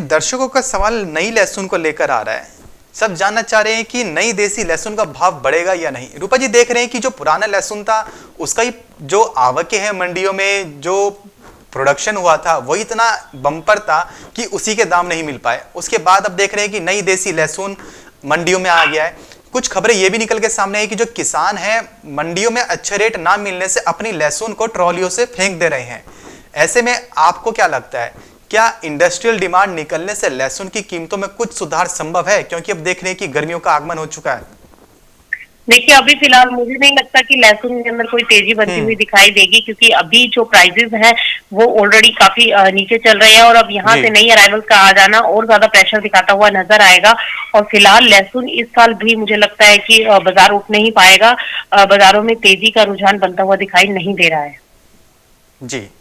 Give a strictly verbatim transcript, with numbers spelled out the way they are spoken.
दर्शकों का सवाल नई लहसुन को लेकर आ रहा है। सब जानना चाह रहे हैं कि नई देसी लहसुन का भाव बढ़ेगा या नहीं। रूपा जी, देख रहे हैं कि जो पुराना लहसुन था उसका ही जो आवकें हैं मंडियों में, जो प्रोडक्शन हुआ था वही इतना बम्पर था कि उसी के दाम नहीं मिल पाए। उसके बाद अब देख रहे हैं कि नई देसी लहसुन मंडियों में आ गया है। कुछ खबरें ये भी निकल के सामने है कि जो किसान हैं मंडियों में अच्छे रेट ना मिलने से अपनी लहसुन को ट्रॉलियों से फेंक दे रहे हैं। ऐसे में आपको क्या लगता है, क्या इंडस्ट्रियल डिमांड निकलने से लहसुन की कीमतों में कुछ सुधार संभव है? क्योंकि अब देख रहे हैं कि गर्मियों का आगमन हो चुका है। देखिए, अभी फिलहाल मुझे नहीं लगता कि लहसुन के अंदर कोई तेजी बनती हुई दिखाई देगी, क्योंकि अभी जो प्राइसेस हैं वो ऑलरेडी काफी नीचे चल रहे हैं और अब यहाँ से नई अराइवल्स का आ जाना और ज्यादा प्रेशर दिखाता हुआ नजर आएगा। और फिलहाल लहसुन इस साल भी मुझे लगता है कि बाजार उठ नहीं पाएगा, बाजारों में तेजी का रुझान बनता हुआ दिखाई नहीं दे रहा है। जी।